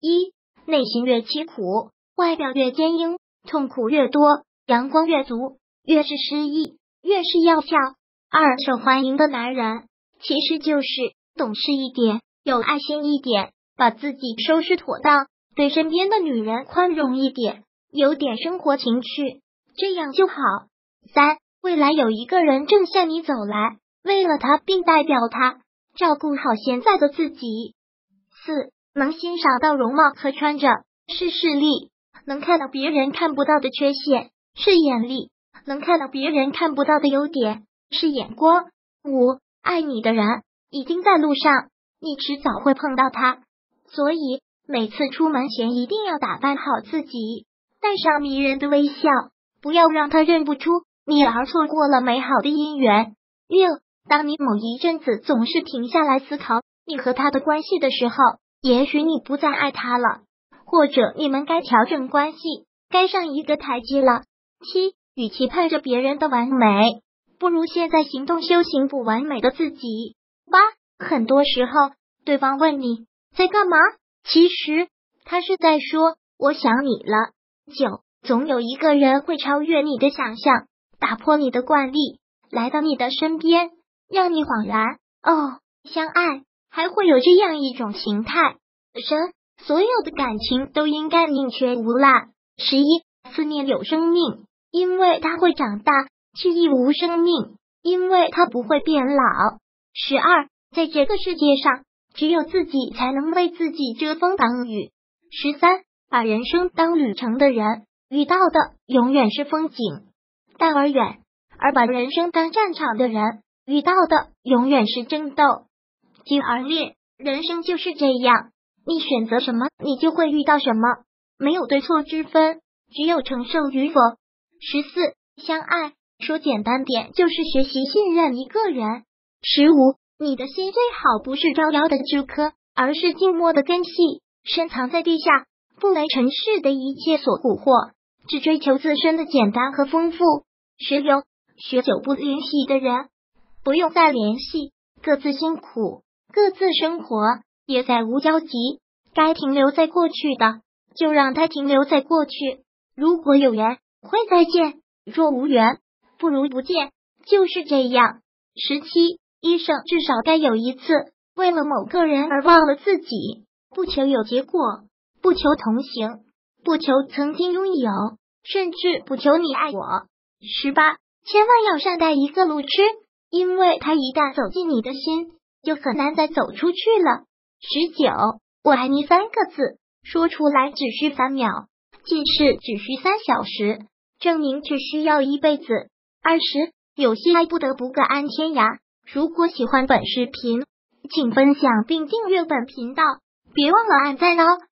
一、内心越凄苦，外表越坚硬，痛苦越多，阳光越足，越是诗意，越是药效。二、受欢迎的男人其实就是懂事一点，有爱心一点，把自己收拾妥当，对身边的女人宽容一点，有点生活情趣，这样就好。三、未来有一个人正向你走来，为了他并代表他，照顾好现在的自己。四、能欣赏到容貌和穿着，是视力；能看到别人看不到的缺陷，是眼力；能看到别人看不到的优点，是眼光。五、爱你的人已经在路上，你迟早会碰到他，所以每次出门前一定要打扮好自己，带上迷人的微笑，不要让他认不出你而错过了美好的姻缘。六、当你某一阵子总是停下来思考你和他的关系的时候，也许你不再爱他了，或者你们该调整关系，该上一个台阶了。七、与其盼着别人的完美，不如现在行动修行不完美的自己。八、很多时候对方问你在干嘛，其实他是在说我想你了。九、总有一个人会超越你的想象，打破你的惯例，来到你的身边，让你恍然，哦，相爱还会有这样一种形态。所有的感情都应该宁缺毋滥。11、思念有生命，因为它会长大；记忆无生命，因为它不会变老。12、在这个世界上，只有自己才能为自己遮风挡雨。13、把人生当旅程的人，遇到的永远是风景，淡而远；而把人生当战场的人，遇到的永远是争斗，激而烈。人生就是这样，你选择什么，你就会遇到什么，没有对错之分，只有承受与否。14、相爱，说简单点，就是学习信任一个人。15、你的心最好不是招摇的枝柯，而是静默的根系，深藏在地下，不为尘世的一切所蛊惑，只追求自身的简单和丰富。16、许久不联系的人，不用再联系，各自辛苦，各自生活，也再无交集。该停留在过去的，就让它停留在过去。如果有缘，会再见；若无缘，不如不见，就是这样。17、一生至少该有一次，为了某个人而忘了自己，不求有结果，不求同行，不求曾经拥有，甚至不求你爱我。18、千万要善待一个路痴，因为他一旦走进你的心，就很难再走出去了。19、我爱你3个字，说出来只需3秒，记事只需3小时，证明却需要1辈子。20、有些爱不得不各安天涯。如果喜欢本视频，请分享并订阅本频道，别忘了按赞哦。